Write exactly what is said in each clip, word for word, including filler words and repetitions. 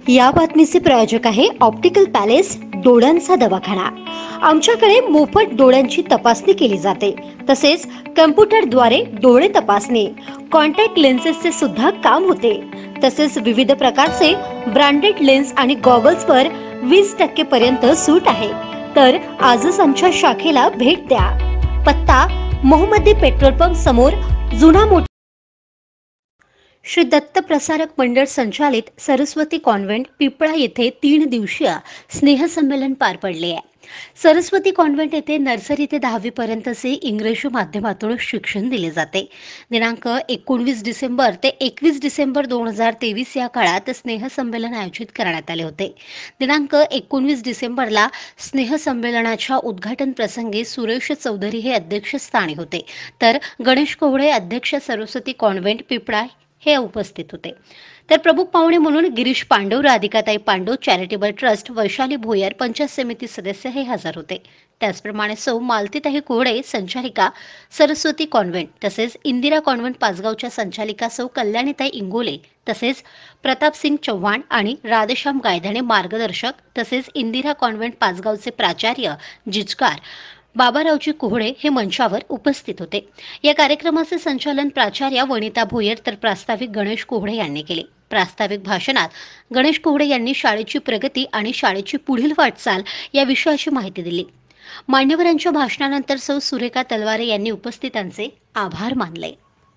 या बातमीचे प्रायोजक आहे ऑप्टिकल पॅलेस डोळ्यांचा दवाखाना। आमच्याकडे मोफत डोळ्यांची तपासणी केली जाते, तसेच कम्प्युटरद्वारे डोळे तपासणी, कॉन्टॅक्ट लेन्सेसचे सुद्धा काम होते। तसेच विविध प्रकारचे ब्रँडेड लेन्स आणि गॉगल्सवर वीस टक्के पर्यंत सूट आहे। तर आजच आमच्या शाखेला भेट द्या। पत्ता मोहम्मदी पेट्रोल पंप समोर, जुना मोठा श्री दत्त प्रसारक मंडळ संचालित सरस्वती कॉन्व्हेंट पिपळा येथे तीन दिवसीय स्नेहसंमेलन पार पडले आहे। सरस्वती कॉन्व्हेंट येथे नर्सरी ते दहावी पर्यंतचे इंग्रजी माध्यमातून शिक्षण दिले जाते। दिनांक एकोणवीस डिसेंबर ते एकवीस डिसेंबर दोन हजार तेवीस या काळात स्नेहसंमेलन आयोजित करण्यात आले होते। दिनांक एकोणवीस डिसेंबरला स्नेहसंमेलनाच्या उद्घाटन प्रसंगी सुरेश चौधरी हे अध्यक्षस्थानी होते, तर गणेश कोवळे अध्यक्ष सरस्वती कॉन्व्हेंट पिपळा हे उपस्थित होते। तर प्रमुख पाहुणे म्हणून गिरीश पांडव, राधिकाताई पांडव चॅरिटेबल ट्रस्ट, वैशाली भोयर पंचायत समिती सदस्य हे हजर होते। त्याचप्रमाणे सौ मालतीताई कोवळे संचालिका सरस्वती कॉन्व्हेंट, तसेच इंदिरा कॉन्व्हेंट पाचगावच्या संचालिका सौ कल्याणीताई इंगोले, तसेच प्रतापसिंग चव्हाण आणि राधेश्याम गायधणे मार्गदर्शक, तसेच इंदिरा कॉन्व्हेंट पाचगावचे प्राचार्य जिचकार बाबारावजी कोहळे हे मंचावर उपस्थित होते। या कार्यक्रमाचे संचालन प्राचार्य वनिता भोयर तर प्रास्ताविक गणेश कोहळे यांनी केले। प्रास्ताविक भाषणात गणेश कोहळे यांनी शाळेची प्रगती आणि शाळेची पुढील वाटचाल या विषयाची माहिती दिली। मान्यवरांच्या भाषणानंतर सौ सुरेखा तलवारे यांनी उपस्थितांचे आभार मानले।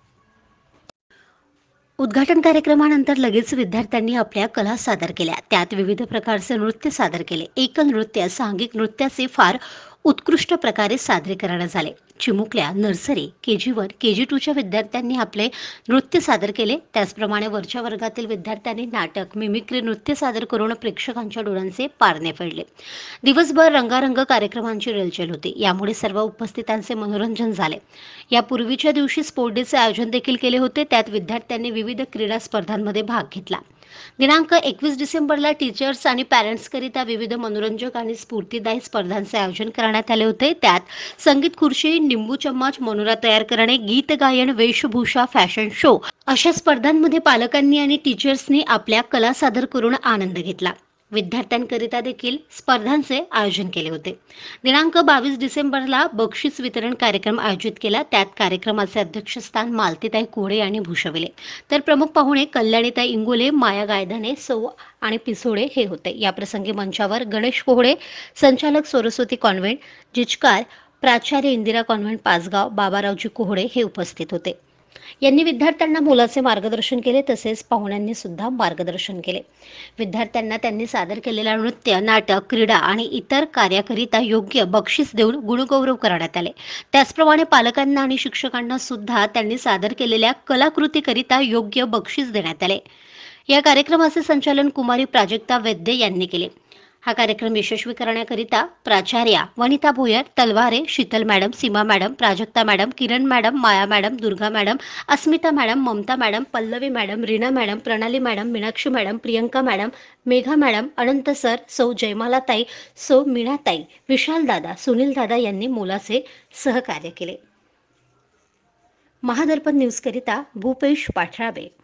उद्घाटन कार्यक्रमानंतर लगेच विद्यार्थ्यांनी आपल्या कला सादर केल्या। त्यात विविध प्रकारचे नृत्य सादर केले। एकल नृत्य, सांघिक नृत्याचे फार उत्कृष्ट प्रकारे सादरीकरण झाले। चिमुकल्या, नर्सरी, के जी वन, के जी टूच्या विद्यार्थ्यांनी आपले नृत्य सादर केले। त्याचप्रमाणे वरच्या वर्गातील विद्यार्थ्यांनी नाटक, मिमिक्री नृत्य सादर करून प्रेक्षकांच्या डोळ्यांचे पारणे फेडले। दिवसभर रंगारंग कार्यक्रमांची रेलचेल होती, यामुळे सर्व उपस्थितांचे मनोरंजन झाले। या पूर्वीच्या दिवशी स्पोर्ट डेचे आयोजन देखील केले होते, त्यात विद्यार्थ्यांनी विविध क्रीडा स्पर्धांमध्ये भाग घेतला। दिनांक एकवीस डिसेंबरला टीचर्स आणि पॅरेंट्सकरिता विविध मनोरंजक आणि स्फूर्तिदायी स्पर्धांचे आयोजन करण्यात आले होते। त्यात संगीत खुर्ची, निंबू चम्मच, मनोरा तयार करणे, गीत गायन, वेशभूषा, फॅशन शो अशा स्पर्धांमध्ये पालकांनी आणि टीचर्सनी आपल्या कला सादर करून आनंद घेतला। विद्यार्थ्यांकरिता देखील स्पर्धांचे आयोजन केले होते। दिनांक बावीस डिसेंबरला बक्षीस वितरण कार्यक्रम आयोजित केला। त्यात कार्यक्रमाचे अध्यक्षस्थान मालतीताई कोवळे यांनी भूषविले, तर प्रमुख पाहुणे कल्याणीताई इंगोले, माया गायधणे, सौ आणि पिसोडे हे होते। या प्रसंगी मंचावर गणेश कोवळे, संचालक सरस्वती कॉन्व्हेंट, जिचकार प्राचार्य इंदिरा कॉन्व्हेंट पाचगाव बाबारावजी कोहळे हे उपस्थित होते। यांनी विद्यार्थ्यांना मोलाचे मार्गदर्शन केले, तसेच पाहुण्यांनी सुद्धा मार्गदर्शन केले। विद्यार्थ्यांना त्यांनी सादर केलेल्या नृत्य, नाटक, क्रीडा आणि इतर कार्याकरिता योग्य बक्षीस देऊन गुणगौरव करण्यात आले। त्याचप्रमाणे पालकांना आणि शिक्षकांना सुद्धा त्यांनी सादर केलेल्या कलाकृतीकरिता योग्य बक्षीस देण्यात आले। या कार्यक्रमाचे संचालन कुमारी प्राजक्ता वैद्य यांनी केले। हा कार्यक्रम यशस्वी करण्याकरिता प्राचार्या Vanita Bhoyar, Talware, Sheetal madam, Seema madam, Prajakta madam, Kiran madam, Maya madam, Durga madam, Asmita madam, Mamta madam, Pallavi madam, Reena madam, Pranali madam, Meenakshi madam, Priyanka madam, Megha madam, Anant sir, सौ जयमालाताई, सौ मीनाताई, विशाल दादा, सुनील दादा यांनी मोलाचे सहकार्य केले। महादर्पण न्यूजकरिता भूपेश पाठराबे।